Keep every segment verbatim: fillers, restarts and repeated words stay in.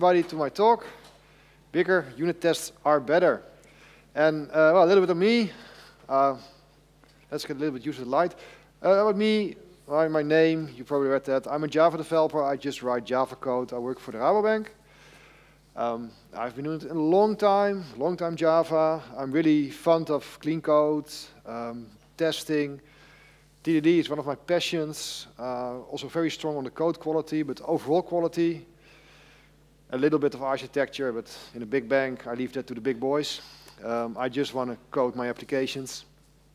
everybody to my talk. Bigger unit tests are better. And uh, well, a little bit of me. Uh, let's get a little bit used to the light. Uh, about me, well, my name, you probably read that. I'm a Java developer. I just write Java code. I work for the Rabobank. Um, I've been doing it a long time, long time Java. I'm really fond of clean code, um, testing. T D D is one of my passions. Uh, also very strong on the code quality, but overall quality. A little bit of architecture, but in a big bank, I leave that to the big boys. Um, I just want to code my applications.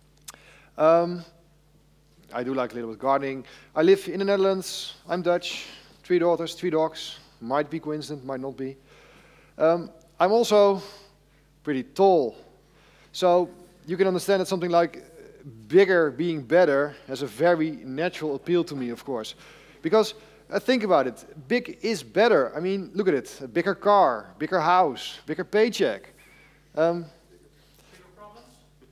Um, I do like a little bit of gardening. I live in the Netherlands. I'm Dutch. Three daughters, three dogs. Might be coincident, might not be. Um, I'm also pretty tall. So you can understand that something like bigger being better has a very natural appeal to me, of course. Because uh, think about it, big is better. I mean, look at it, a bigger car, bigger house, bigger paycheck. Um, bigger problems?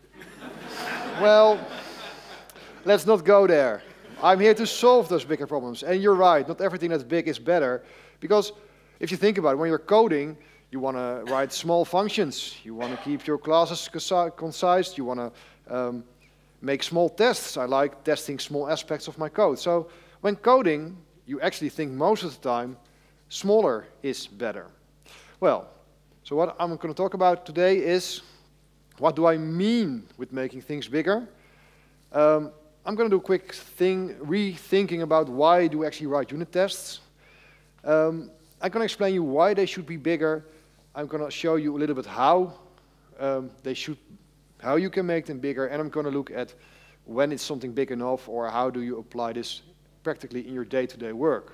Well, let's not go there. I'm here to solve those bigger problems. And you're right, not everything that's big is better. Because if you think about it, when you're coding, you want to write small functions. You want to keep your classes concise. You want to um, make small tests. I like testing small aspects of my code. So when coding, you actually think most of the time, smaller is better. Well, so what I'm going to talk about today is, what do I mean with making things bigger? Um, I'm going to do a quick thing, rethinking about why do we actually write unit tests. Um, I'm going to explain you why they should be bigger. I'm going to show you a little bit how um, they should, how you can make them bigger, and I'm going to look at when it's something big enough, or how do you apply this practically in your day-to-day work.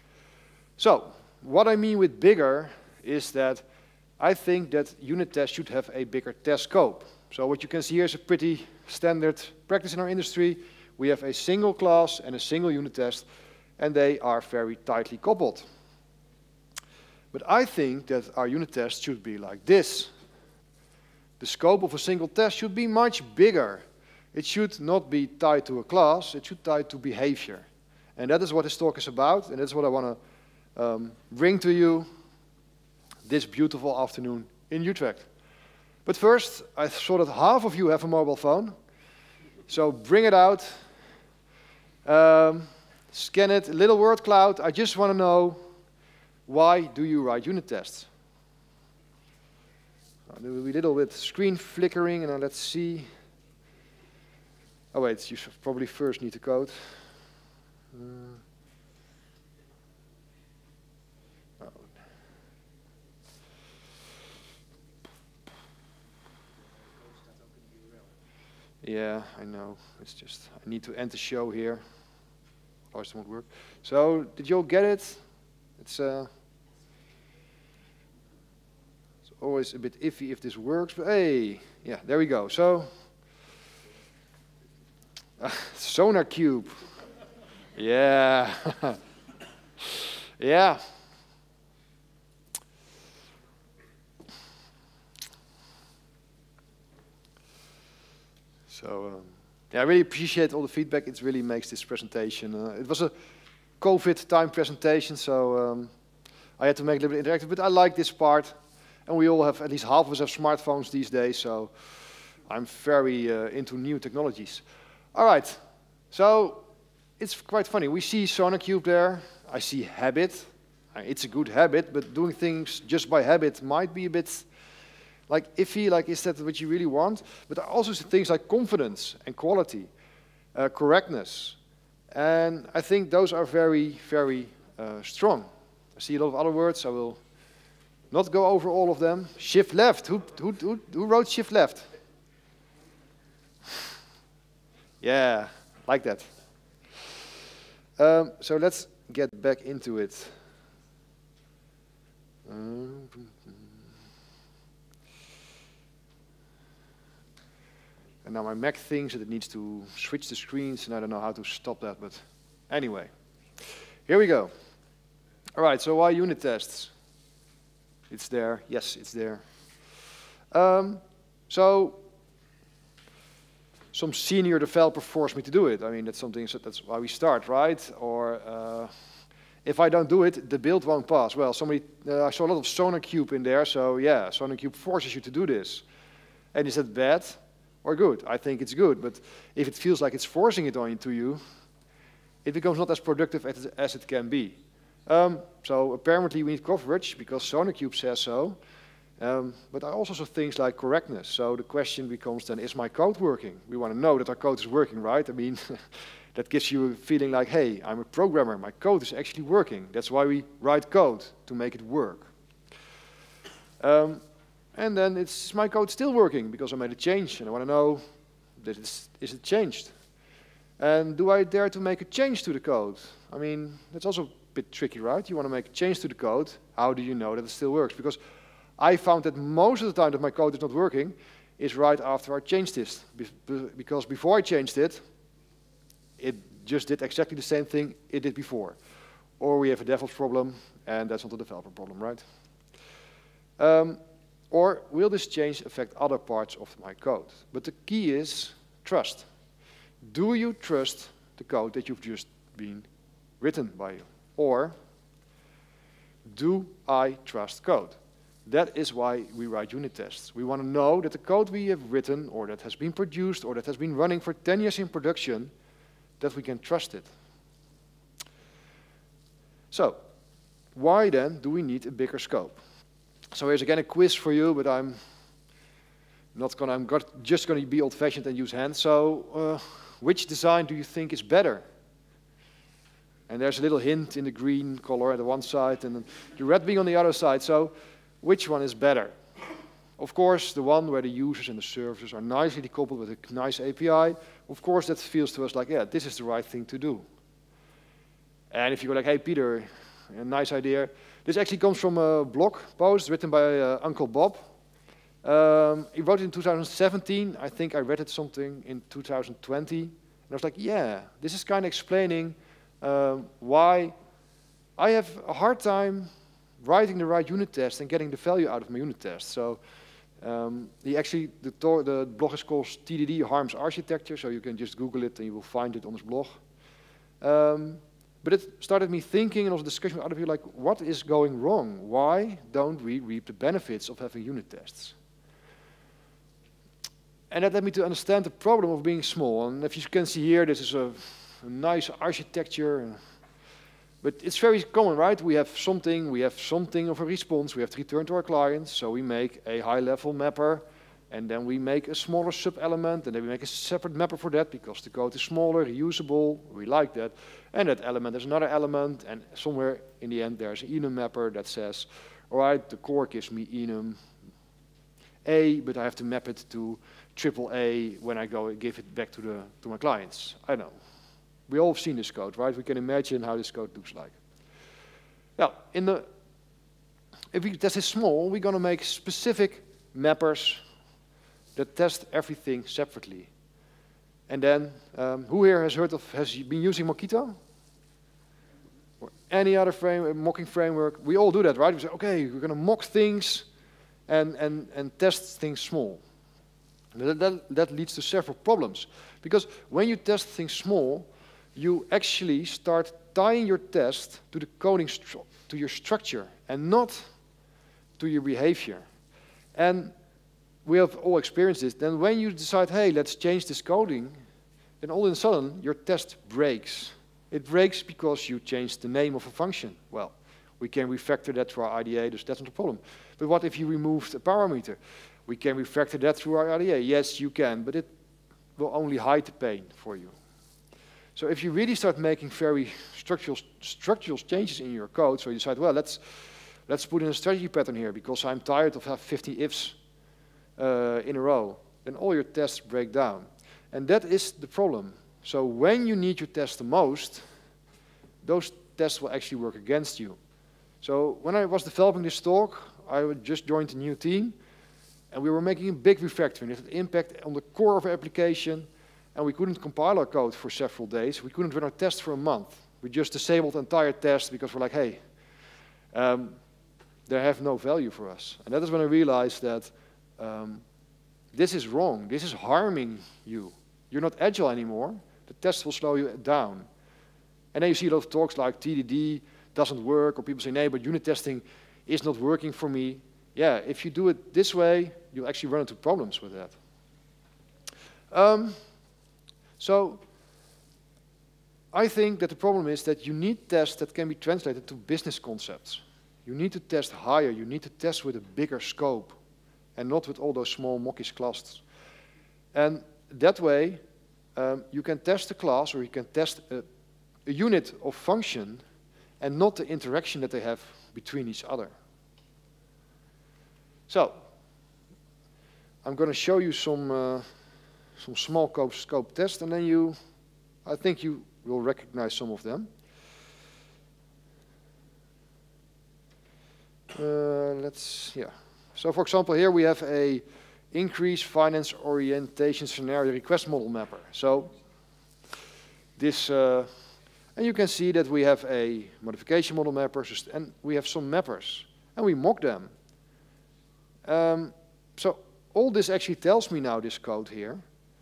So, what I mean with bigger is that I think that unit tests should have a bigger test scope. So what you can see here is a pretty standard practice in our industry. We have a single class and a single unit test, and they are very tightly coupled. But I think that our unit test should be like this. The scope of a single test should be much bigger. It should not be tied to a class, it should tie to behavior. And that is what this talk is about, and that's what I want to um, bring to you this beautiful afternoon in Utrecht. But first, I saw that half of you have a mobile phone. So bring it out, um, scan it, little word cloud. I just want to know, why do you write unit tests? There will be a little bit screen flickering, and now let's see. Oh wait, you should probably first need to code. Uh, oh. Yeah, I know. It's just, I need to end the show here. Otherwise it won't work. So, did you all get it? It's, uh, it's always a bit iffy if this works, but hey, yeah, there we go. So, uh, SonarQube. Yeah. Yeah. So, um, yeah, I really appreciate all the feedback. It really makes this presentation. Uh, it was a COVID time presentation, so um, I had to make it a little bit interactive, but I like this part. And we all have, at least half of us have smartphones these days, so I'm very uh, into new technologies. All right, so it's quite funny. We see SonarQube there. I see habit. It's a good habit, but doing things just by habit might be a bit like iffy, like is that what you really want? But I also see things like confidence and quality, uh, correctness. And I think those are very, very uh, strong. I see a lot of other words. I will not go over all of them. Shift left. Who, who, who, who wrote shift left? Yeah, like that. Um, so let's get back into it. Um, and now my Mac thinks that it needs to switch the screens, and I don't know how to stop that, but anyway. Here we go. All right, so why unit tests? It's there. Yes, it's there. Um, so some senior developer forced me to do it. I mean, that's something, that's why we start, right? Or uh, if I don't do it, the build won't pass. Well, somebody, uh, I saw a lot of SonarQube in there, so yeah, SonarQube forces you to do this. And is that bad or good? I think it's good, but if it feels like it's forcing it on to you, it becomes not as productive as, as it can be. Um, so apparently we need coverage because SonarQube says so. Um, but I also saw things like correctness. So the question becomes then, is my code working? We want to know that our code is working, right? I mean, that gives you a feeling like, hey, I'm a programmer, my code is actually working. That's why we write code, to make it work. Um, and then it's, is my code still working? Because I made a change and I want to know, that it's, is it changed? And do I dare to make a change to the code? I mean, that's also a bit tricky, right? You want to make a change to the code. How do you know that it still works? Because I found that most of the time that my code is not working is right after I changed this. Because before I changed it, it just did exactly the same thing it did before. Or we have a DevOps problem, and that's not a developer problem, right? Um, or will this change affect other parts of my code? But the key is trust. Do you trust the code that you've just been written by you? Or do I trust code? That is why we write unit tests. We want to know that the code we have written, or that has been produced, or that has been running for ten years in production, that we can trust it. So, why then do we need a bigger scope? So here's again a quiz for you, but I'm not gonna, I'm got, just gonna be old-fashioned and use hands. So, uh, which design do you think is better? And there's a little hint in the green color at the one side, and the red being on the other side. So, which one is better? Of course, the one where the users and the services are nicely decoupled with a nice A P I, of course that feels to us like, yeah, this is the right thing to do. And if you go like, hey, Peter, a nice idea. This actually comes from a blog post written by uh, Uncle Bob. Um, he wrote it in two thousand seventeen. I think I read it something in two thousand twenty. And I was like, yeah, this is kind of explaining um, why I have a hard time writing the right unit test and getting the value out of my unit test. So um, he actually, the, the blog is called T D D Harms Architecture, so you can just Google it and you will find it on his blog. Um, but it started me thinking, and also discussion with other people, like, what is going wrong? Why don't we reap the benefits of having unit tests? And that led me to understand the problem of being small. And if you can see here, this is a, a nice architecture. But it's very common, right? We have something, we have something of a response, we have to return to our clients, so we make a high-level mapper, and then we make a smaller sub-element, and then we make a separate mapper for that, because the code is smaller, reusable, we like that. And that element is another element, and somewhere in the end there's an enum mapper that says, all right, the core gives me enum A, but I have to map it to triple A when I go and give it back to, the, to my clients. I know. We all have seen this code, right? We can imagine how this code looks like. Now, in the, if we test this small, we're going to make specific mappers that test everything separately. And then, um, who here has heard of, has been using Mockito? Or any other frame, mocking framework? We all do that, right? We say, okay, we're going to mock things and, and, and test things small. That, that, that leads to several problems. Because when you test things small, you actually start tying your test to the coding, to your structure, and not to your behavior. And we have all experienced this. Then when you decide, hey, let's change this coding, then all of a sudden your test breaks. It breaks because you changed the name of a function. Well, we can refactor that through our I D E, so that's not a problem. But what if you removed a parameter? We can refactor that through our I D E. Yes, you can, but it will only hide the pain for you. So if you really start making very structural, structural changes in your code, so you decide, well, let's, let's put in a strategy pattern here because I'm tired of having fifty ifs uh, in a row, then all your tests break down. And that is the problem. So when you need your test the most, those tests will actually work against you. So when I was developing this talk, I just joined a new team, and we were making a big refactoring. It had impact on the core of our application, and we couldn't compile our code for several days. We couldn't run our test for a month. We just disabled the entire test because we're like, hey, um, they have no value for us. And that is when I realized that um, this is wrong. This is harming you. You're not agile anymore. The test will slow you down. And then you see a lot of talks like T D D, doesn't work, or people say, no, but unit testing is not working for me. Yeah, if you do it this way, you'll actually run into problems with that. Um, so, I think that the problem is that you need tests that can be translated to business concepts. You need to test higher, you need to test with a bigger scope, and not with all those small mockish classes. And that way, um, you can test a class, or you can test a, a unit of function, and not the interaction that they have between each other. So, I'm going to show you some, uh, some small scope, scope tests, and then you, I think you will recognize some of them. Uh, let's, yeah. So, for example, here we have a increase finance orientation scenario request model mapper. So, this, uh, and you can see that we have a modification model mapper, and we have some mappers, and we mock them. Um, so, all this actually tells me now, this code here,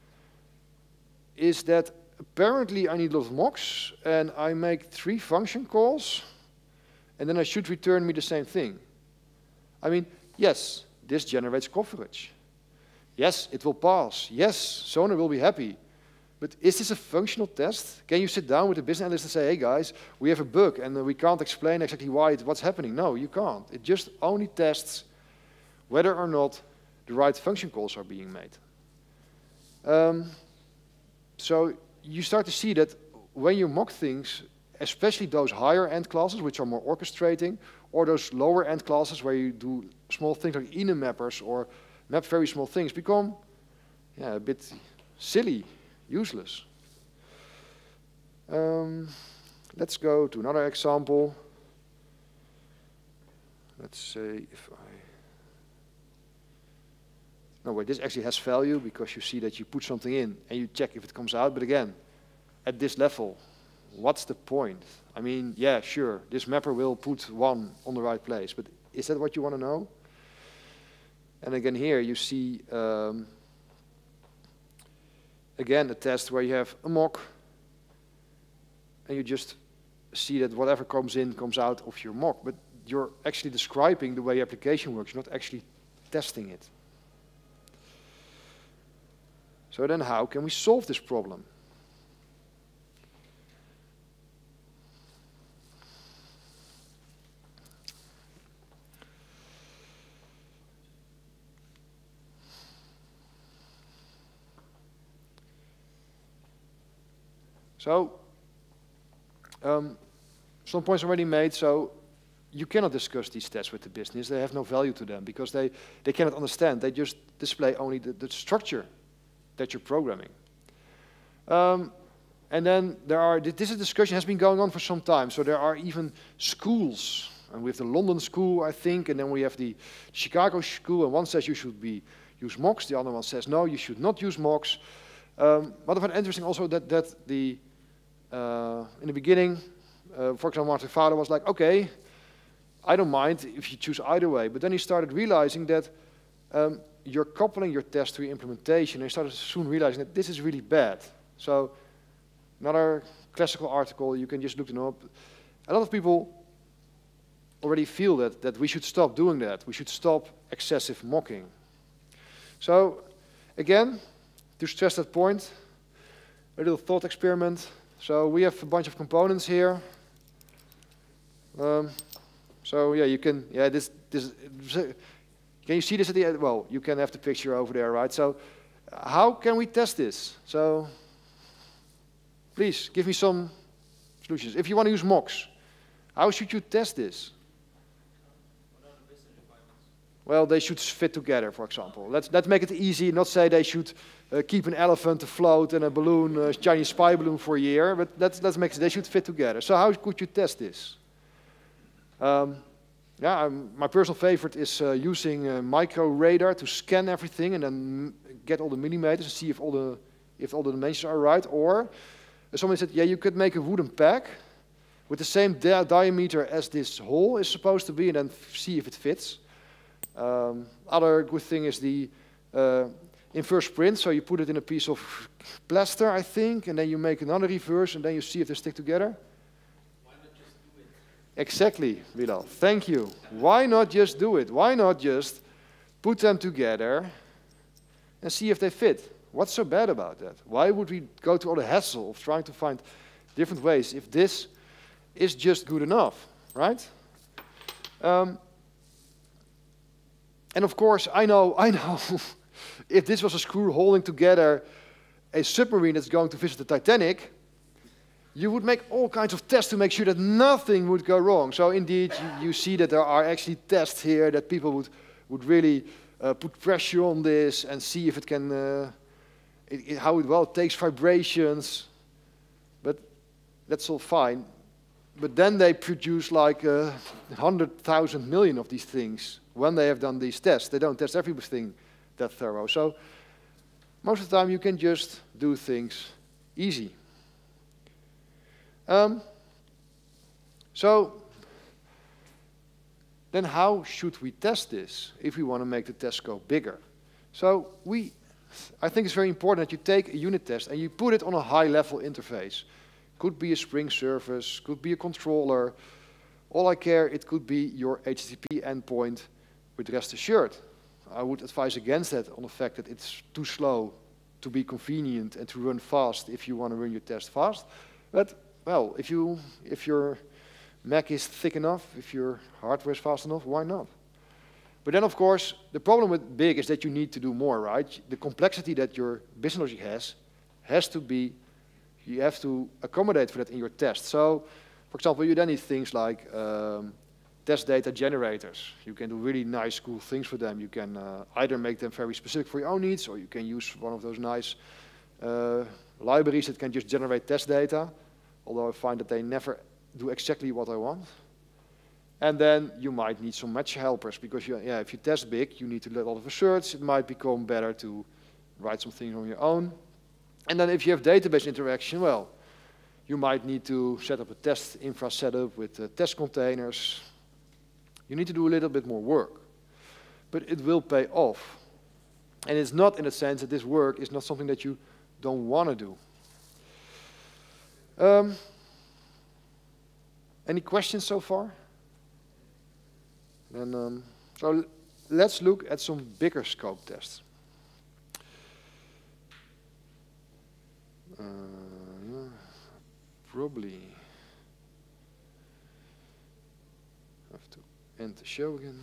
is that apparently I need a lot of mocks, and I make three function calls, and then I should return me the same thing. I mean, yes, this generates coverage. Yes, it will pass. Yes, Sonar will be happy. But is this a functional test? Can you sit down with the business analyst and say, hey guys, we have a bug, and we can't explain exactly why it, what's happening? No, you can't. It just only tests whether or not the right function calls are being made. Um, so you start to see that when you mock things, especially those higher end classes, which are more orchestrating, or those lower end classes where you do small things like enum mappers or map very small things, become yeah, a bit silly, useless. Um, let's go to another example. Let's say if I... No, wait, this actually has value because you see that you put something in and you check if it comes out. But again, at this level, what's the point? I mean, yeah, sure, this mapper will put one on the right place, but is that what you want to know? And again, here you see, um, again, a test where you have a mock, and you just see that whatever comes in comes out of your mock, but you're actually describing the way your application works, you're not actually testing it. So then how can we solve this problem? So, um, some points already made, so you cannot discuss these tests with the business. They have no value to them because they, they cannot understand. They just display only the, the structure that you're programming. Um, and then there are, this discussion has been going on for some time, so there are even schools, and we have the London school, I think, and then we have the Chicago school, and one says you should be, use mocks, the other one says no, you should not use mocks. Um, but I find it interesting also that, that the, uh, in the beginning, uh, for example, Martin Fowler was like, okay, I don't mind if you choose either way, but then he started realizing that um, you're coupling your test to your implementation, and you started soon realizing that this is really bad. So another classical article, you can just look them up. A lot of people already feel that, that we should stop doing that. We should stop excessive mocking. So again, to stress that point, a little thought experiment. So we have a bunch of components here. Um, so yeah, you can, yeah, this, this, can you see this at the end? Well, you can have the picture over there, right? So how can we test this? So please give me some solutions. If you want to use mocks, how should you test this? Well, they should fit together, for example. Let's, let's make it easy, not say they should uh, keep an elephant afloat and a balloon, a Chinese spy balloon for a year, but let's, let's make it, they should fit together. So how could you test this? Um, yeah, um, my personal favorite is uh, using uh, micro radar to scan everything and then get all the millimeters and see if all the, if all the dimensions are right. Or uh, somebody said, yeah, you could make a wooden peg with the same di diameter as this hole is supposed to be and then see if it fits. Um, other good thing is the uh, inverse print, so you put it in a piece of plaster, I think, and then you make another reverse, and then you see if they stick together. Why not just do it? Exactly, Bilal. Thank you. Why not just do it? Why not just put them together and see if they fit? What's so bad about that? Why would we go to all the hassle of trying to find different ways if this is just good enough, right? Um, and of course, I know, I know, if this was a screw holding together a submarine that's going to visit the Titanic, you would make all kinds of tests to make sure that nothing would go wrong. So indeed, you, you see that there are actually tests here that people would, would really uh, put pressure on this and see if it can, uh, it, it, how it well it takes vibrations. But that's all fine. But then they produce like a hundred thousand million of these things when they have done these tests. They don't test everything that thorough. So most of the time you can just do things easy. Um, so then how should we test this if we want to make the test scope bigger? So we, I think it's very important that you take a unit test and you put it on a high-level interface. Could be a Spring service, could be a controller. All I care, it could be your H T T P endpoint with rest assured. I would advise against that on the fact that it's too slow to be convenient and to run fast if you want to run your test fast. But well, if, you, if your Mac is thick enough, if your hardware is fast enough, why not? But then, of course, the problem with big is that you need to do more, right? The complexity that your business logic has, has to be, you have to accommodate for that in your test. So, for example, you then need things like um, test data generators. You can do really nice, cool things for them. You can uh, either make them very specific for your own needs, or you can use one of those nice uh, libraries that can just generate test data. Although I find that they never do exactly what I want. And then you might need some match helpers, because you, yeah, if you test big, you need to do a lot of research. It might become better to write some things on your own. And then if you have database interaction, well, you might need to set up a test infra setup with uh, test containers. You need to do a little bit more work. But it will pay off. And it's not in the sense that this work is not something that you don't want to do. Um, any questions so far? Then, um, so let's look at some bigger scope tests. Uh, yeah, probably have to end the show again.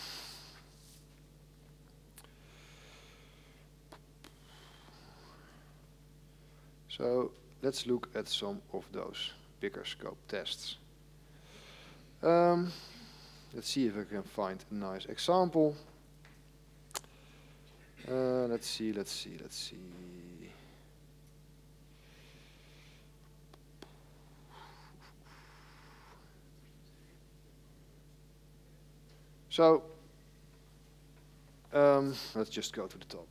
So let's look at some of those bigger scope tests. Um, let's see if I can find a nice example. Uh, let's see, let's see, let's see. So, um, let's just go to the top.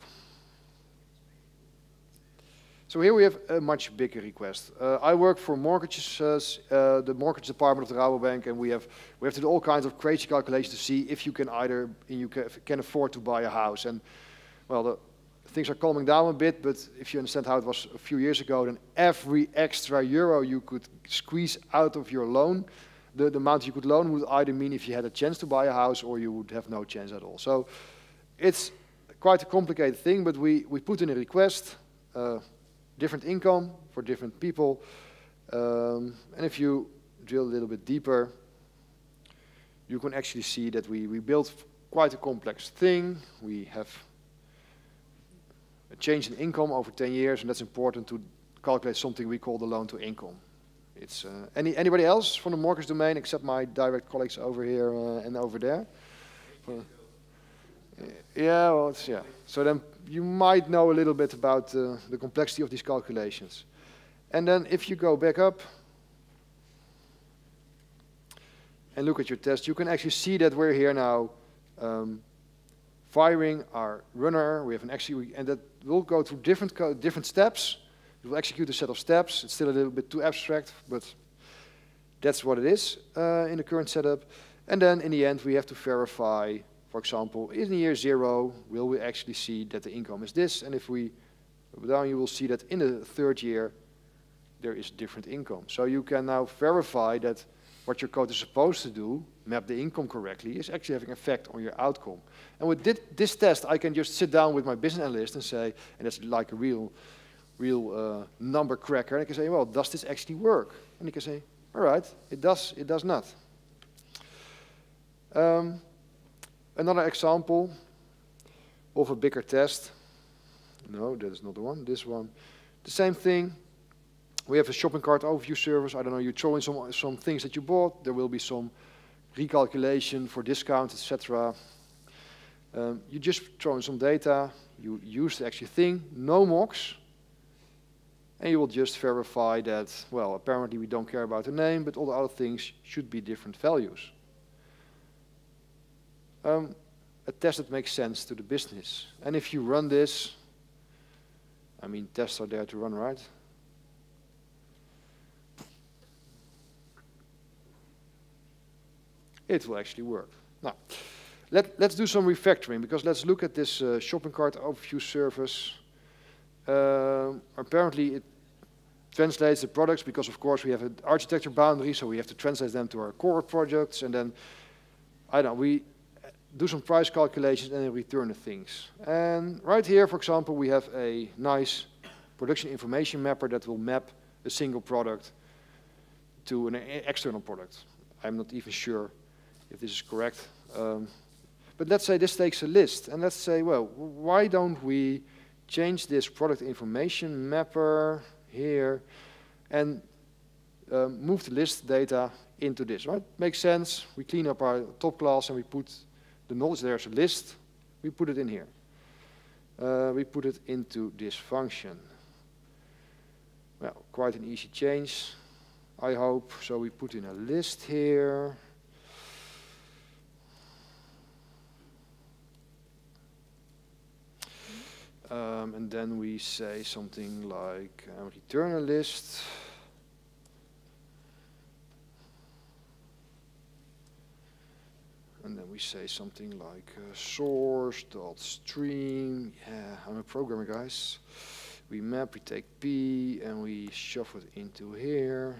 So here we have a much bigger request. Uh, I work for mortgages, uh, uh, the mortgage department of the Rabobank, and we have we have to do all kinds of crazy calculations to see if you can either you can, can afford to buy a house. And well, the, things are calming down a bit, but if you understand how it was a few years ago, then every extra euro you could squeeze out of your loan, the, the amount you could loan would either mean if you had a chance to buy a house or you would have no chance at all. So it's quite a complicated thing, but we we put in a request. Uh, different income for different people. Um, and if you drill a little bit deeper, you can actually see that we, we built quite a complex thing. We have a change in income over ten years, and that's important to calculate something we call the loan to income. It's, uh, any, anybody else from the mortgage domain except my direct colleagues over here uh, and over there? Uh, yeah, well, it's, yeah. So then you might know a little bit about uh, the complexity of these calculations. And then if you go back up and look at your test, you can actually see that we're here now um, firing our runner. We have an actually, and that will go through different co different steps. It will execute a set of steps. It's still a little bit too abstract, but that's what it is uh, in the current setup. And then in the end, we have to verify. For example, in year zero, will we actually see that the income is this? And if we go down, you will see that in the third year, there is different income. So you can now verify that what your code is supposed to do, map the income correctly, is actually having effect on your outcome. And with this, this test, I can just sit down with my business analyst and say, and it's like a real, real uh, number cracker, and I can say, well, does this actually work? And he can say, all right, it does, it does not. Um, another example of a bigger test. No, that is not the one, this one. The same thing. We have a shopping cart overview service. I don't know, you throw in some, some things that you bought. There will be some recalculation for discount, et cetera. Um, you just throw in some data. You use the actual thing, no mocks. And you will just verify that, well, apparently we don't care about the name, but all the other things should be different values. Um, a test that makes sense to the business. And if you run this, I mean, tests are there to run, right? It will actually work. Now, let, let's do some refactoring, because let's look at this uh, shopping cart overview service. Uh, apparently, it translates the products, because of course we have an architecture boundary, so we have to translate them to our core projects, and then, I don't know, we do some price calculations and then return the things. And right here, for example, we have a nice production information mapper that will map a single product to an external product. I'm not even sure if this is correct. Um, but let's say this takes a list, and let's say, well, why don't we change this product information mapper here and um, move the list data into this, right? Makes sense. We clean up our top class and we put the knowledge there as a list. We put it in here. Uh, we put it into this function. Well, quite an easy change, I hope. So we put in a list here. Um, and then we say something like uh, return a list. And then we say something like uh, source.stream. Yeah, I'm a programmer, guys. We map, we take P, and we shuffle it into here.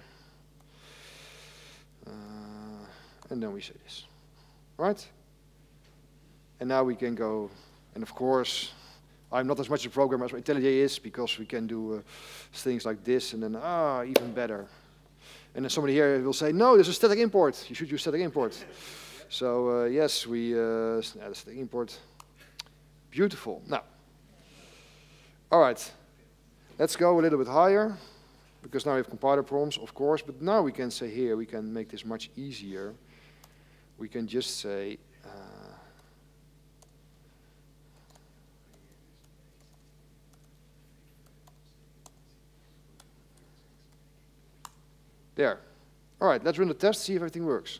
Uh, and then we say this. Right? And now we can go, and of course, I'm not as much a programmer as IntelliJ is, because we can do uh, things like this, and then, ah, even better. And then somebody here will say, no, there's a static import. You should use static import. So uh, yes, we uh, add a static import. Beautiful. Now, all right, let's go a little bit higher, because now we have compiler problems, of course. But now we can say here, we can make this much easier. We can just say, uh, there. All right, let's run the test, see if everything works.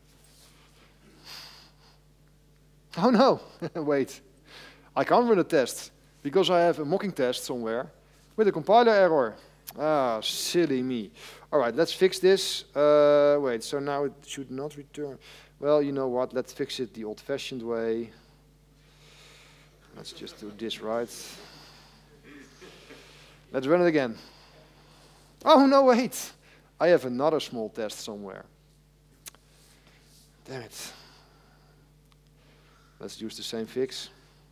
Oh no, wait. I can't run a test because I have a mocking test somewhere with a compiler error. Ah, silly me. All right, let's fix this. Uh, wait, so now it should not return. Well, you know what? Let's fix it the old-fashioned way. Let's just do this right. Let's run it again. Oh, no, wait. I have another small test somewhere. Damn it. Let's use the same fix.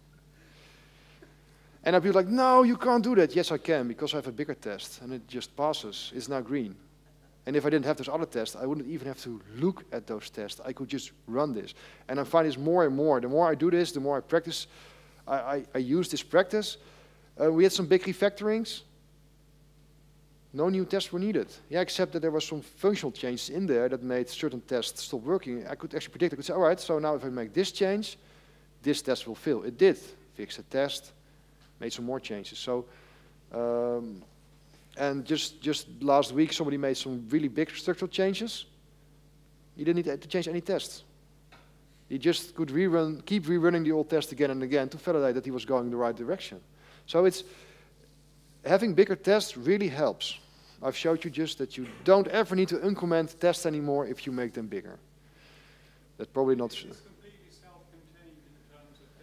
And I'll be like, no, you can't do that. Yes, I can, because I have a bigger test, and it just passes. It's now green. And if I didn't have those other tests, I wouldn't even have to look at those tests. I could just run this. And I find this more and more. The more I do this, the more I practice. I, I, I use this practice. Uh, we had some big refactorings. No new tests were needed. Yeah, except that there were some functional changes in there that made certain tests stop working. I could actually predict. I could say, all right, so now if I make this change, this test will fail. It did. Fix the test, made some more changes. So, um, and just just last week, somebody made some really big structural changes. He didn't need to change any tests. He just could rerun, keep rerunning the old test again and again to validate that he was going in the right direction. So it's having bigger tests really helps. I've showed you just that you don't ever need to uncomment tests anymore if you make them bigger. That's probably not.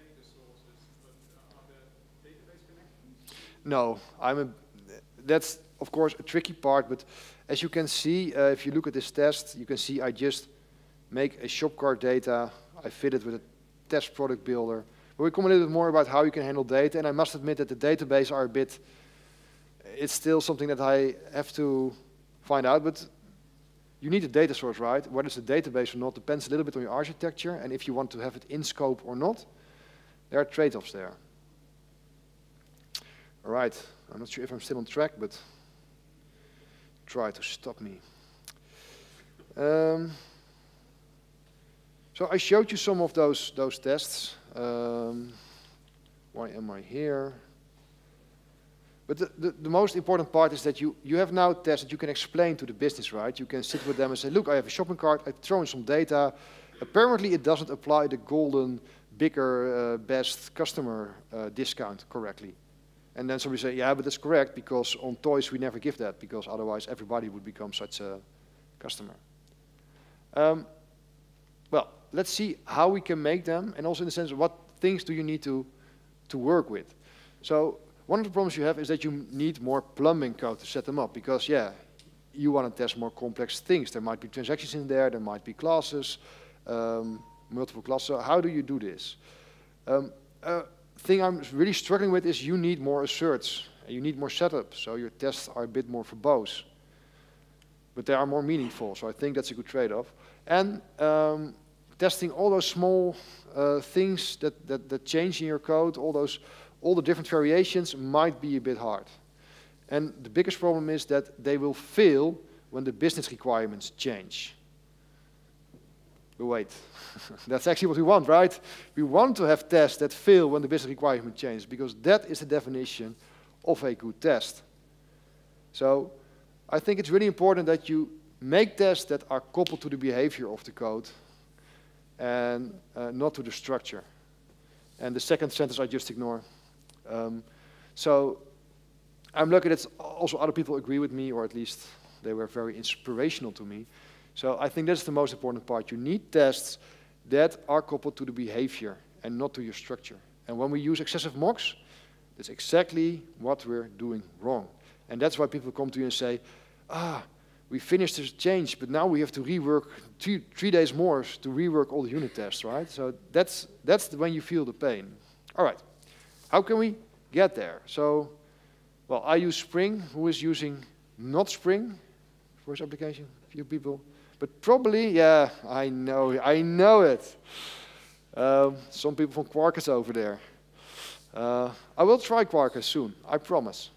No, I'm a. That's of course, a tricky part, but as you can see, uh, if you look at this test, you can see I just make a shop cart data, I fit it with a test product builder. But we come a little bit more about how you can handle data, and I must admit that the database are a bit, it's still something that I have to find out, but you need a data source, right? Whether it's a database or not depends a little bit on your architecture, and if you want to have it in scope or not, there are trade-offs there. All right, I'm not sure if I'm still on track, but try to stop me. Um, so I showed you some of those, those tests. Um, why am I here? But the, the, the most important part is that you, you have now tests that you can explain to the business, right? You can sit with them and say, look, I have a shopping cart, I throw in some data. Apparently it doesn't apply the golden, bigger, uh, best customer uh, discount correctly. And then somebody say, yeah, but that's correct, because on toys we never give that, because otherwise everybody would become such a customer. Um, well, let's see how we can make them, and also in the sense of what things do you need to, to work with. So one of the problems you have is that you need more plumbing code to set them up, because yeah, you want to test more complex things. There might be transactions in there, there might be classes, um, multiple classes. So how do you do this? Um, uh, thing I'm really struggling with is you need more asserts, you need more setup, so your tests are a bit more verbose. But they are more meaningful, so I think that's a good trade-off. And um, testing all those small uh, things that, that, that change in your code, all those, all the different variations might be a bit hard. And the biggest problem is that they will fail when the business requirements change. But wait, that's actually what we want, right? We want to have tests that fail when the business requirement changes, because that is the definition of a good test. So I think it's really important that you make tests that are coupled to the behavior of the code and uh, not to the structure. And the second sentence I just ignore. Um, so I'm lucky that also other people agree with me, or at least they were very inspirational to me. So I think that's the most important part. You need tests that are coupled to the behavior and not to your structure. And when we use excessive mocks, that's exactly what we're doing wrong. And that's why people come to you and say, ah, we finished this change, but now we have to rework three, three days more to rework all the unit tests, right? So that's, that's when you feel the pain. All right, how can we get there? So, well, I use Spring. Who is using not Spring for his application? A few people. But probably, yeah, I know, I know it. Um, some people from Quarkus over there. Uh, I will try Quarkus soon, I promise.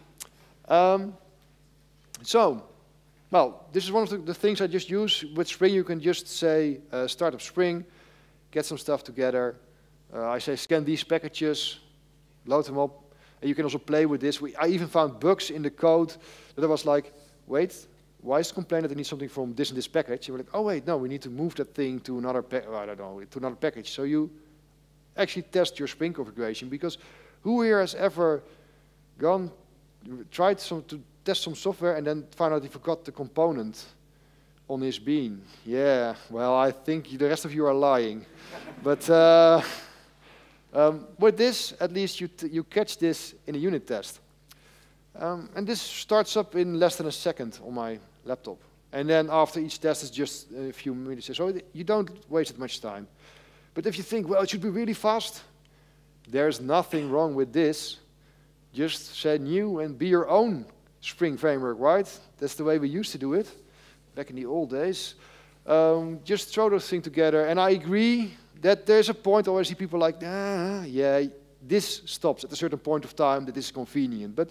Um, so, well, this is one of the, the things I just use. With Spring, you can just say, uh, start up Spring, get some stuff together. Uh, I say, scan these packages, load them up. And you can also play with this. We, I even found bugs in the code that I was like, wait, why is it complaining that they need something from this and this package? And we're like, oh wait, no, we need to move that thing to another, I don't know, to another package. So you actually test your Spring configuration, because who here has ever gone, tried some, to test some software and then found out he forgot the component on his bean? Yeah, well, I think the rest of you are lying. But uh, um, with this, at least you, t you catch this in a unit test. Um, and this starts up in less than a second on my laptop. And then after each test is just a few minutes. So you don't waste much time. But if you think, well, it should be really fast, there's nothing wrong with this. Just say new and be your own Spring framework, right? That's the way we used to do it back in the old days. Um, just throw those things together. And I agree that there's a point, always see people like, ah, yeah, this stops at a certain point of time that is convenient. But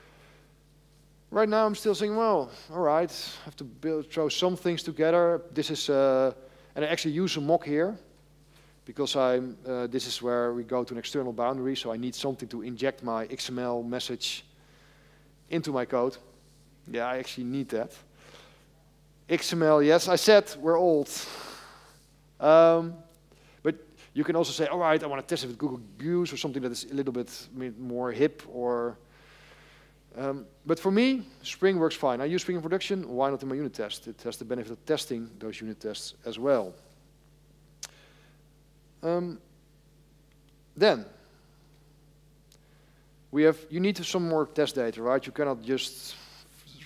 right now I'm still saying, well, all right, I have to build, throw some things together. This is, uh, and I actually use a mock here, because I'm, uh, this is where we go to an external boundary, so I need something to inject my X M L message into my code. Yeah, I actually need that. X M L, yes, I said we're old. Um, but you can also say, all right, I want to test it with Google Goose or something that is a little bit more hip, or Um, but for me, Spring works fine. I use Spring in production. Why not in my unit test? It has the benefit of testing those unit tests as well. Um, then, we have, you need some more test data, right? You cannot just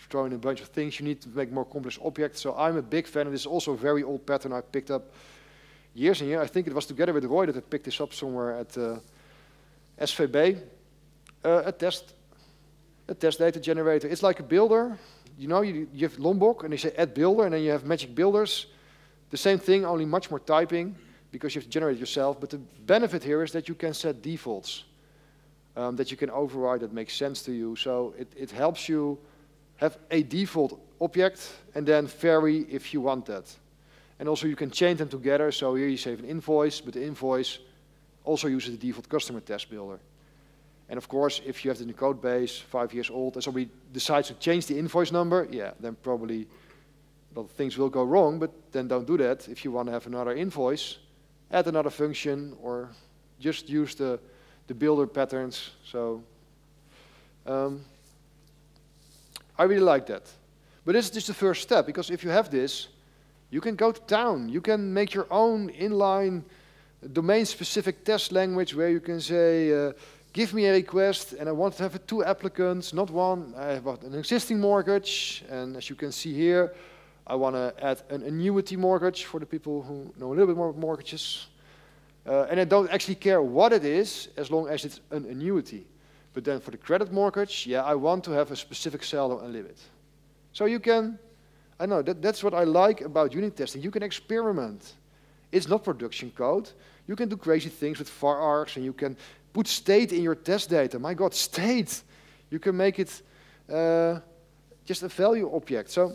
throw in a bunch of things. You need to make more complex objects. So I'm a big fan, and this is also a very old pattern I picked up years and years. I think it was together with Roy that I picked this up somewhere at uh, S V B, uh, a test, a test data generator. It's like a builder. You know, you, you have Lombok, and they say add builder, and then you have magic builders. The same thing, only much more typing, because you have to generate it yourself. But the benefit here is that you can set defaults, um, that you can override that makes sense to you. So it, it helps you have a default object, and then vary if you want that. And also you can chain them together. So here you save an invoice, but the invoice also uses the default customer test builder. And of course, if you have it in the code base, five years old, and somebody decides to change the invoice number, yeah, then probably a lot of things will go wrong, but then don't do that. If you want to have another invoice, add another function, or just use the, the builder patterns. So um, I really like that. But this is just the first step, because if you have this, you can go to town. You can make your own inline domain-specific test language where you can say, uh, give me a request, and I want to have two applicants, not one. I have an existing mortgage, and as you can see here, I want to add an annuity mortgage for the people who know a little bit more about mortgages. Uh, and I don't actually care what it is, as long as it's an annuity. But then for the credit mortgage, yeah, I want to have a specific saldo and limit. So you can, I know, that, that's what I like about unit testing. You can experiment. It's not production code. You can do crazy things with var args, and you can put state in your test data. My God, state! You can make it uh, just a value object. So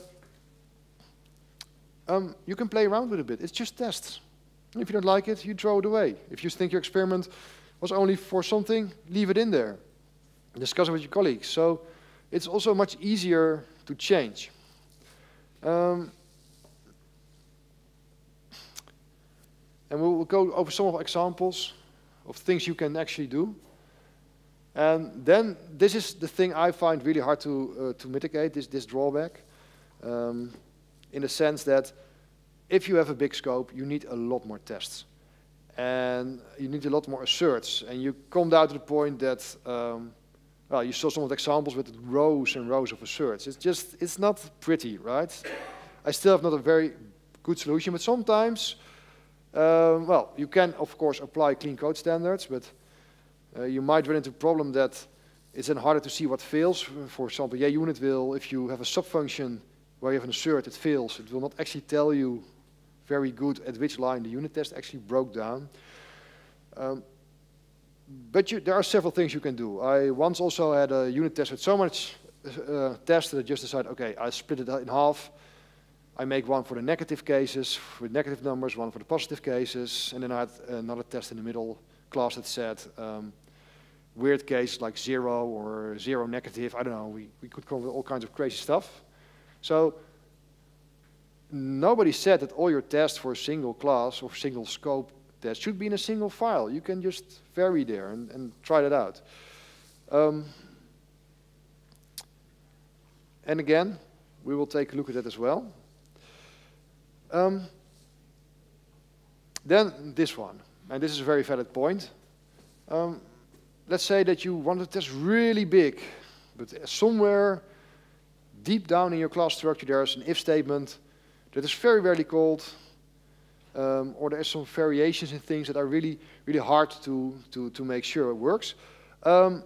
um, you can play around with it a bit. It's just tests. And if you don't like it, you throw it away. If you think your experiment was only for something, leave it in there. Discuss it with your colleagues. So it's also much easier to change. Um, and we'll, we'll go over some of examples of things you can actually do. And then this is the thing I find really hard to, uh, to mitigate, this, this drawback. Um, in the sense that if you have a big scope, you need a lot more tests. And you need a lot more asserts. And you come down to the point that, um, well, you saw some of the examples with rows and rows of asserts. It's just, it's not pretty, right? I still have not a very good solution, but sometimes, um, well, you can, of course, apply clean code standards, but uh, you might run into a problem that it's then harder to see what fails. For example, yeah, unit will, if you have a subfunction where you have an assert, it fails. It will not actually tell you very good at which line the unit test actually broke down. Um, but you, there are several things you can do. I once also had a unit test with so much uh, tests that I just decided, okay, I split it in half. I make one for the negative cases, with negative numbers, one for the positive cases, and then I had another test in the middle class that said um, weird cases like zero or zero negative. I don't know, we, we could come up with all kinds of crazy stuff. So nobody said that all your tests for a single class or single scope test should be in a single file. You can just vary there and, and try that out. Um, and again, we will take a look at that as well. Um, then this one, and this is a very valid point. Um, let's say that you want to test really big, but somewhere deep down in your class structure there's an if statement that is very rarely called, um, or there's some variations in things that are really, really hard to, to, to make sure it works. Um,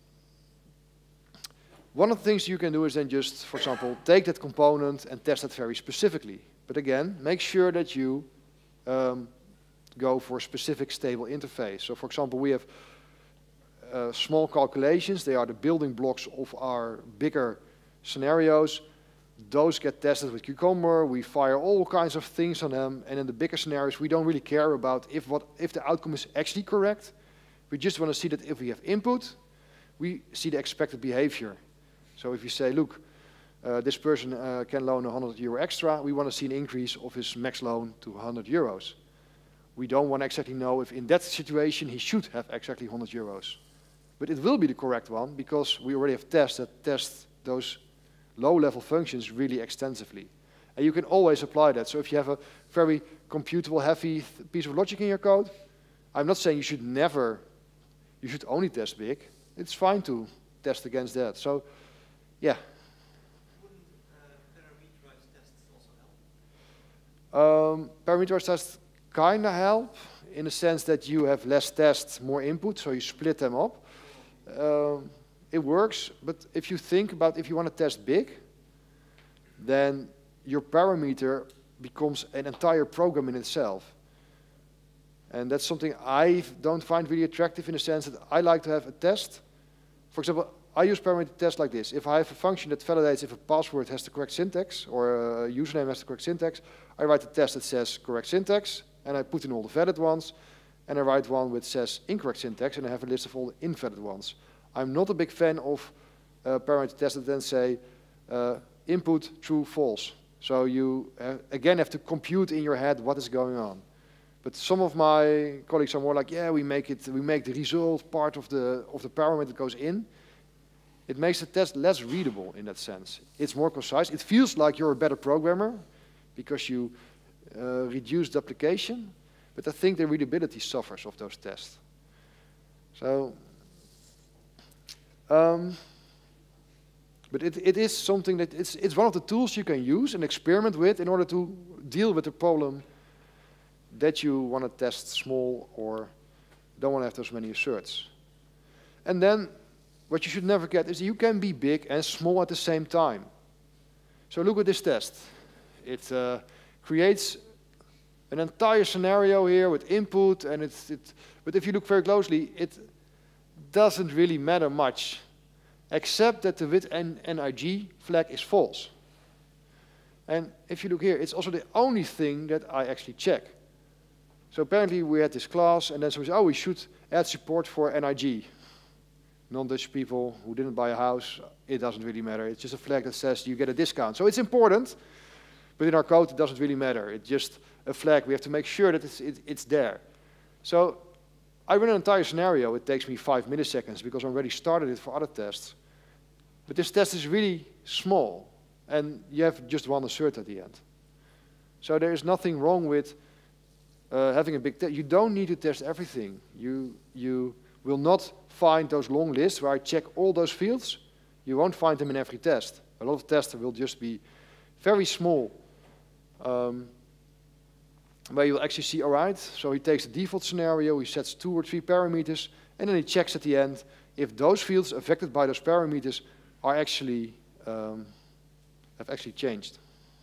one of the things you can do is then just, for example, take that component and test it very specifically. But again, make sure that you um, go for a specific stable interface. So for example, we have uh, small calculations. They are the building blocks of our bigger scenarios. Those get tested with Cucumber. We fire all kinds of things on them. And in the bigger scenarios, we don't really care about if, what, if the outcome is actually correct. We just want to see that if we have input, we see the expected behavior. So if you say, look, uh, this person uh, can loan one hundred euro extra, we want to see an increase of his max loan to one hundred euros. We don't want to exactly know if in that situation he should have exactly one hundred euros. But it will be the correct one because we already have tests that test those low-level functions really extensively. And you can always apply that. So if you have a very computable, heavy piece of logic in your code, I'm not saying you should never, you should only test big. It's fine to test against that. So, yeah. Wouldn't Um, parameterized tests kind of help in the sense that you have less tests, more input, so you split them up. Um, it works, but if you think about if you want to test big, then your parameter becomes an entire program in itself. And that's something I don't find really attractive in the sense that I like to have a test. For example, I use parameter tests like this. If I have a function that validates if a password has the correct syntax or a username has the correct syntax, I write a test that says correct syntax, and I put in all the valid ones, and I write one which says incorrect syntax, and I have a list of all the invalid ones. I'm not a big fan of uh, parameter tests that then say uh, input true, false. So you, uh, again, have to compute in your head what is going on. But some of my colleagues are more like, yeah, we make it, we make the result part of the, of the parameter that goes in. It makes the test less readable in that sense. It's more concise. It feels like you're a better programmer because you uh, reduce duplication, but I think the readability suffers of those tests. So, um, but it, it is something that, it's, it's one of the tools you can use and experiment with in order to deal with the problem that you want to test small or don't want to have those many asserts. And then, what you should never get is you can be big and small at the same time. So look at this test. It uh, creates an entire scenario here with input, and it's, it, but if you look very closely, it doesn't really matter much, except that the with N I G flag is false. And if you look here, it's also the only thing that I actually check. So apparently we had this class, and then someone said, oh, we should add support for N I G. Non-Dutch people who didn't buy a house, it doesn't really matter. It's just a flag that says you get a discount. So it's important, but in our code it doesn't really matter. It's just a flag. We have to make sure that it's, it, it's there. So I run an entire scenario. It takes me five milliseconds because I already started it for other tests. But this test is really small, and you have just one assert at the end. So there is nothing wrong with uh, having a big test. You don't need to test everything. You, you will not find those long lists where I check all those fields. You won't find them in every test. A lot of tests will just be very small, um, where you'll actually see, all right, so he takes the default scenario, he sets two or three parameters, and then he checks at the end if those fields affected by those parameters are actually, um, have actually changed.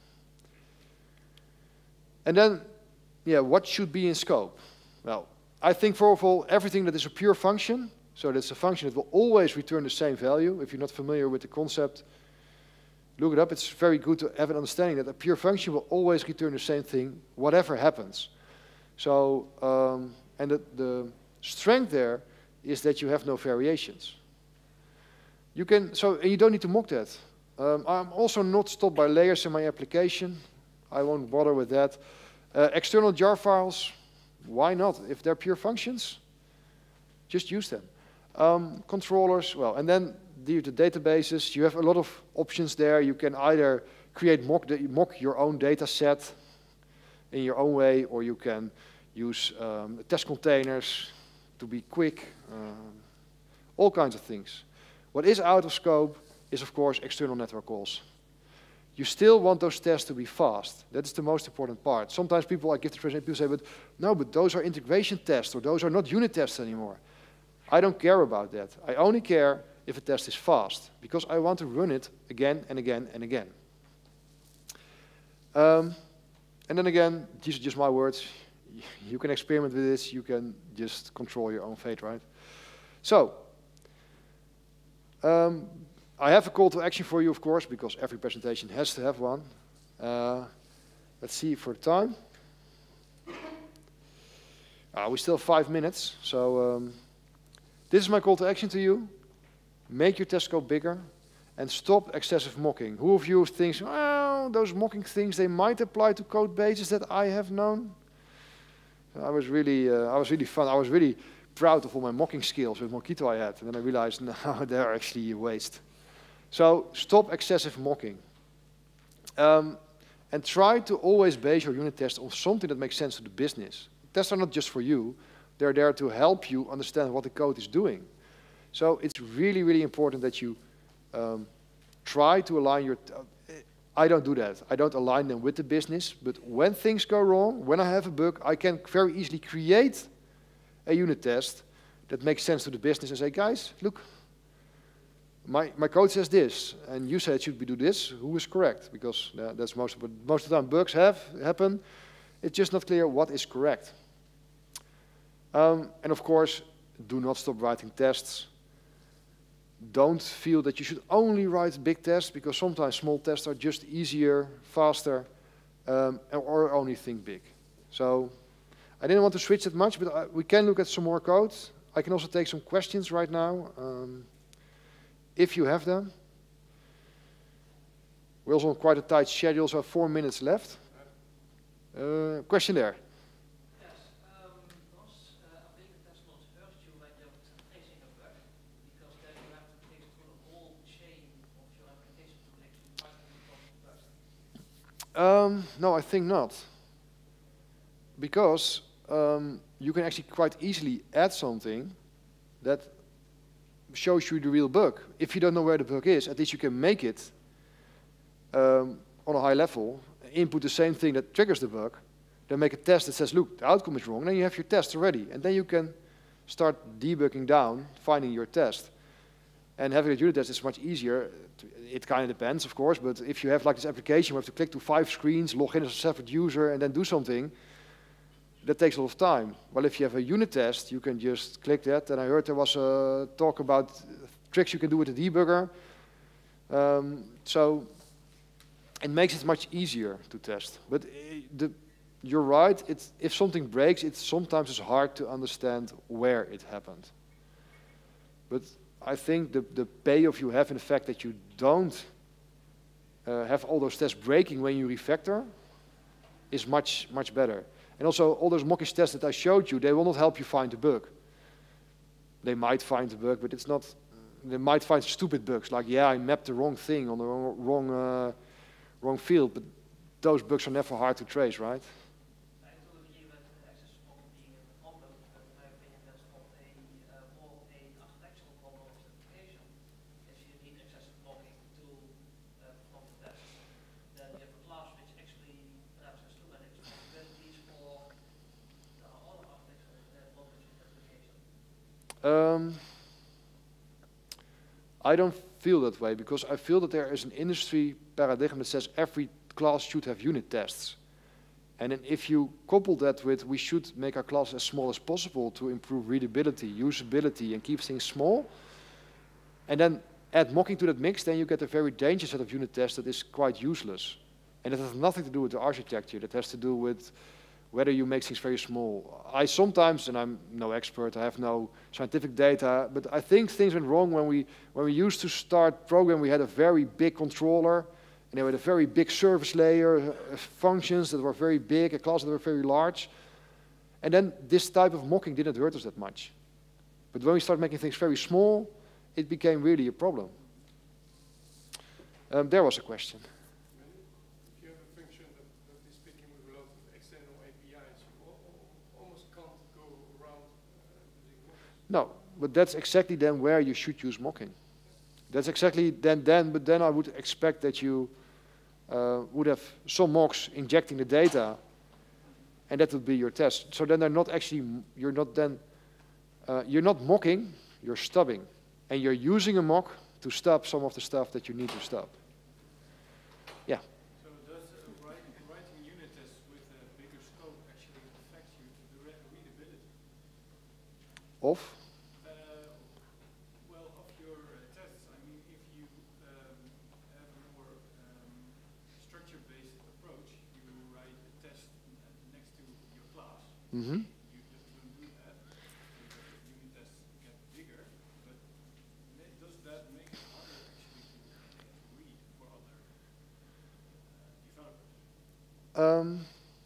And then, yeah, what should be in scope? Well, I think, for all, everything that is a pure function, so that's a function that will always return the same value. If you're not familiar with the concept, look it up. It's very good to have an understanding that a pure function will always return the same thing, whatever happens. So, um, and the, the strength there is that you have no variations. You can, so, and you don't need to mock that. Um, I'm also not stopped by layers in my application. I won't bother with that. Uh, external jar files, why not? If they're pure functions, just use them. Um, controllers, well, and then the, the databases, you have a lot of options there. You can either create mock, the, mock your own data set in your own way, or you can use um, test containers to be quick, um, all kinds of things. What is out of scope is, of course, external network calls. You still want those tests to be fast. That is the most important part. Sometimes people, I give the presentation, people say, but no, but those are integration tests, or those are not unit tests anymore. I don't care about that. I only care if a test is fast, because I want to run it again and again and again. Um, and then again, these are just my words. You can experiment with this. You can just control your own fate, right? So, um, I have a call to action for you, of course, because every presentation has to have one. Uh, let's see for the time. Uh, we still have five minutes, so um, this is my call to action to you. Make your test scope bigger and stop excessive mocking. Who of you thinks, well, those mocking things, they might apply to code bases that I have known? I was really, uh, I was really fun. I was really proud of all my mocking skills with Mockito I had, and then I realized, no, they're actually a waste. So stop excessive mocking. Um, and try to always base your unit test on something that makes sense to the business. Tests are not just for you. They're there to help you understand what the code is doing. So it's really, really important that you um, try to align your... Uh, I don't do that. I don't align them with the business, but when things go wrong, when I have a bug, I can very easily create a unit test that makes sense to the business and say, guys, look, my, my code says this, and you said it should be do this, who is correct? Because uh, that's most of, most of the time bugs have happen. It's just not clear what is correct. Um, and of course, do not stop writing tests. Don't feel that you should only write big tests, because sometimes small tests are just easier, faster, um, or only think big. So I didn't want to switch that much, but I, we can look at some more code. I can also take some questions right now, um, if you have them. We're also on quite a tight schedule, so four minutes left. Uh, question there. Um, no, I think not. Because um, you can actually quite easily add something that shows you the real bug. If you don't know where the bug is, at least you can make it um, on a high level, input the same thing that triggers the bug, then make a test that says, look, the outcome is wrong, then you have your test already. And then you can start debugging down, finding your test. And having a unit test is much easier. It kind of depends, of course, but if you have like this application, you have to click to five screens, log in as a separate user, and then do something, that takes a lot of time. Well, if you have a unit test, you can just click that. And I heard there was a talk about tricks you can do with the debugger. Um, so it makes it much easier to test. But the, you're right, it's, if something breaks, it sometimes is hard to understand where it happened. But I think the, the payoff you have in the fact that you don't uh, have all those tests breaking when you refactor is much, much better. And also, all those mockish tests that I showed you, they will not help you find the bug. They might find the bug, but it's not, they might find stupid bugs, like, yeah, I mapped the wrong thing on the wrong, wrong, uh, wrong field, but those bugs are never hard to trace, right? Um, I don't feel that way, because I feel that there is an industry paradigm that says every class should have unit tests. And then if you couple that with, we should make our class as small as possible to improve readability, usability, and keep things small, and then add mocking to that mix, then you get a very dangerous set of unit tests that is quite useless. And it has nothing to do with the architecture. That has to do with whether you make things very small. I sometimes, and I'm no expert, I have no scientific data, but I think things went wrong when we, when we used to start program, we had a very big controller, and they had a very big service layer, uh, functions that were very big, a class that were very large. And then this type of mocking didn't hurt us that much. But when we started making things very small, it became really a problem. Um, there was a question. No, but that's exactly then where you should use mocking. That's exactly then, then but then I would expect that you uh, would have some mocks injecting the data, and that would be your test. So then they're not actually, you're not then, uh, you're not mocking, you're stubbing. And you're using a mock to stub some of the stuff that you need to stub. Yeah? So does uh, writing, writing unit tests with a bigger scope actually affect you to the re readability? Of? Uh, well, of your uh, tests. I mean, if you um, have a more um, structure-based approach, you write a test next to your class. Mm-hmm. You don't do that. The unit tests get bigger, but does that make it harder actually to, to read for other uh, developers? Um,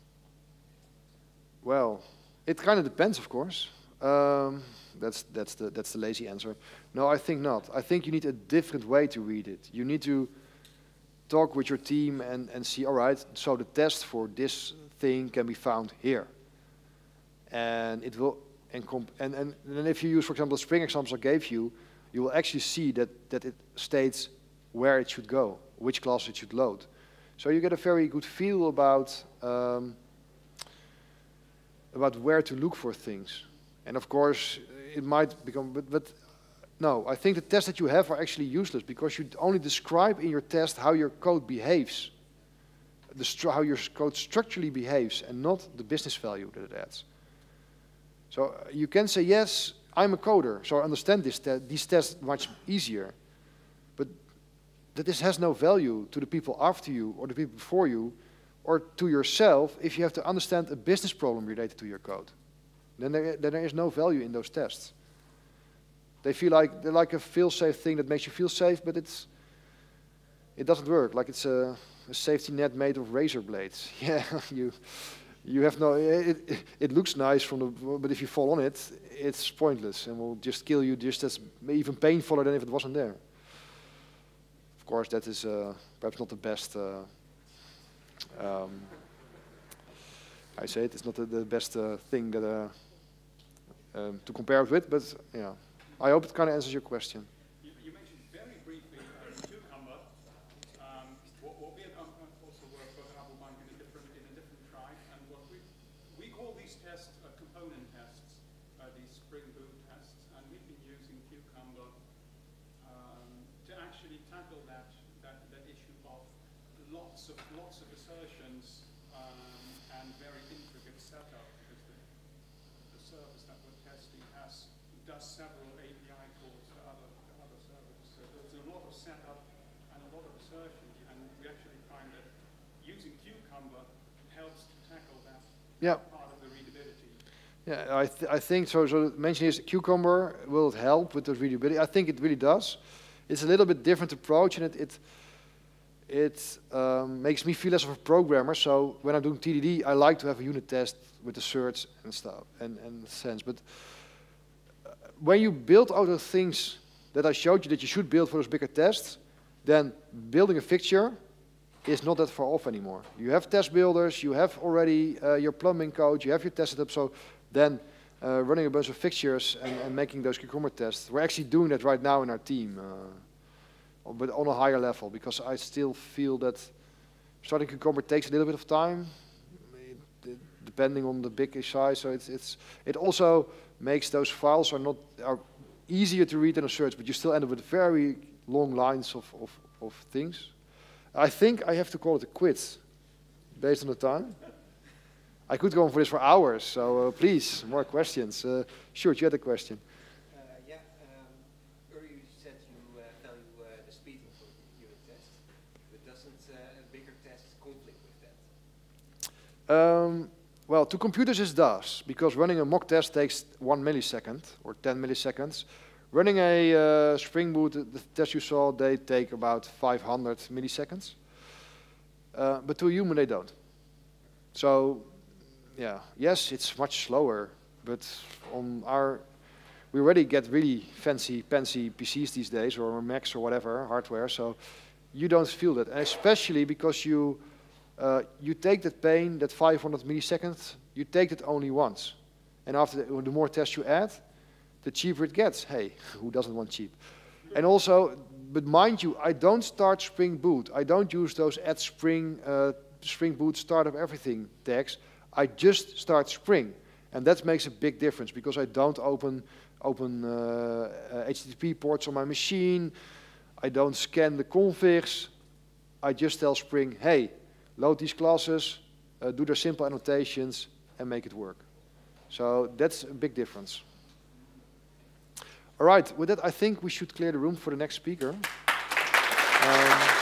well, it kind of depends, of course. Um, that's, that's, the, that's the lazy answer. No, I think not. I think you need a different way to read it. You need to talk with your team and, and see, all right, so the test for this thing can be found here. And it will, and, comp and, and, and if you use, for example, the Spring examples I gave you, you will actually see that, that it states where it should go, which class it should load. So you get a very good feel about um, about where to look for things. And of course, it might become, but, but no, I think the tests that you have are actually useless because you only describe in your test how your code behaves, the stru how your code structurally behaves, and not the business value that it adds. So uh, you can say, yes, I'm a coder, so I understand this te these tests much easier. But that this has no value to the people after you or the people before you or to yourself if you have to understand a business problem related to your code. Then there, then there is no value in those tests. They feel like they're like a fail-safe thing that makes you feel safe, but it's it doesn't work. Like it's a, a safety net made of razor blades. Yeah, you you have no. It, it, it looks nice from the, but if you fall on it, it's pointless and will just kill you just as even painfuler than if it wasn't there. Of course, that is uh, perhaps not the best. Uh, um, I say it. It's not the, the best uh, thing that uh, um, to compare it with, but yeah. I hope it kind of answers your question. You, you mentioned very briefly uh, Cucumber. Um, what, what we um, also work for Rabobank in a different in a different tribe, and what we we call these tests uh, component tests, uh, these Spring Boot tests, and we've been using Cucumber um, to actually tackle that that that issue of lots of lots of assertions um, and very intricate setup, because the, the service that we're testing has does several A P I calls to other, to other services. So there's a lot of setup and a lot of assertion, and we actually find that using Cucumber helps to tackle that Yeah. part of the readability. Yeah, I, th I think so. So mention is Cucumber, will it help with the readability? I think it really does. It's a little bit different approach, and it it, it um, makes me feel less of a programmer. So when I'm doing T D D, I like to have a unit test with the certs and stuff and and sense. But when you build out of things that I showed you that you should build for those bigger tests, then building a fixture is not that far off anymore. You have test builders, you have already uh, your plumbing code, you have your test setup, so then uh, running a bunch of fixtures and, and making those Cucumber tests. We're actually doing that right now in our team, uh, but on a higher level, because I still feel that starting Cucumber takes a little bit of time, it, it, depending on the big size, so it's, it's, it also makes those files are not are easier to read than a search, but you still end up with very long lines of, of, of things. I think I have to call it a quit based on the time. I could go on for this for hours, so uh, please, more questions. Uh, sure, you had a question. Uh, yeah, um, earlier you said you uh, value uh, the speed of the unit test, but doesn't uh, a bigger test conflict with that? Um, Well, to computers it does, because running a mock test takes one millisecond or ten milliseconds. Running a uh, Spring Boot, the test you saw, they take about five hundred milliseconds. Uh, but to a human, they don't. So, yeah, yes, it's much slower, but on our, we already get really fancy, fancy P Cs these days, or Macs or whatever, hardware, so you don't feel that, and especially because you Uh, you take that pain, that five hundred milliseconds, you take it only once. And after the, the more tests you add, the cheaper it gets. Hey, who doesn't want cheap? And also, but mind you, I don't start Spring Boot. I don't use those add Spring, uh, Spring Boot startup everything tags. I just start Spring. And that makes a big difference, because I don't open, open uh, uh, H T T P ports on my machine. I don't scan the configs. I just tell Spring, hey, load these classes, uh, do their simple annotations, and make it work. So that's a big difference. All right, with that, I think we should clear the room for the next speaker. Um,